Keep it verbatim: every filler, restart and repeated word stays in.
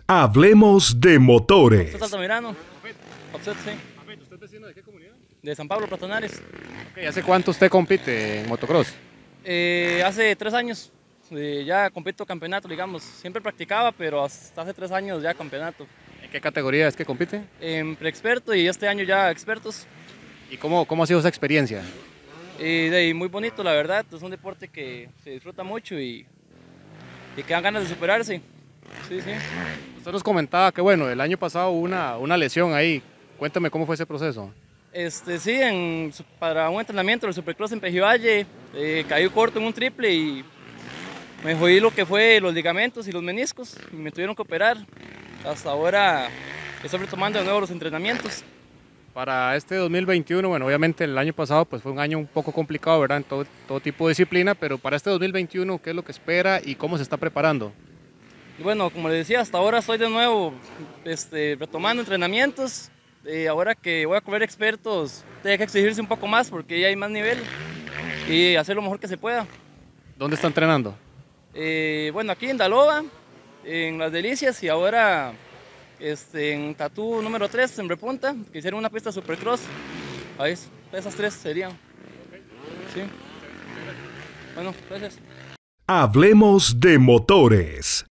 Hablemos de motores. Soy Altamirano. Offset, sí. ¿Usted es vecino de qué comunidad? De San Pablo, Platonares. Okay, ¿hace cuánto usted compite en motocross? Eh, hace tres años eh, ya compito campeonato, digamos. Siempre practicaba, pero hasta hace tres años ya campeonato. ¿En qué categoría es que compite? En preexperto y este año ya expertos. ¿Y cómo, cómo ha sido esa experiencia? Y de ahí, muy bonito, la verdad. Es un deporte que se disfruta mucho y, y que dan ganas de superarse. Sí, sí. Usted nos comentaba que bueno, el año pasado hubo una, una lesión ahí. Cuéntame cómo fue ese proceso. Este, sí, en, para un entrenamiento del Supercross en Pejivalle, eh, caí corto en un triple y me jodí lo que fue los ligamentos y los meniscos y me tuvieron que operar. Hasta ahora estoy retomando de nuevo los entrenamientos. Para este dos mil veintiuno, bueno, obviamente el año pasado pues fue un año un poco complicado, ¿verdad? En todo, todo tipo de disciplina, pero para este dos mil veintiuno, ¿qué es lo que espera y cómo se está preparando? Y bueno, como les decía, hasta ahora estoy de nuevo este, retomando entrenamientos. Eh, ahora que voy a correr expertos, tengo que exigirse un poco más porque ya hay más nivel y hacer lo mejor que se pueda. ¿Dónde está entrenando? Eh, bueno, aquí en Daloba, en Las Delicias y ahora este, en Tatú número tres, en Repunta, que hicieron una pista Supercross. Ahí, esas tres serían. Sí. Bueno, gracias. Hablemos de motores.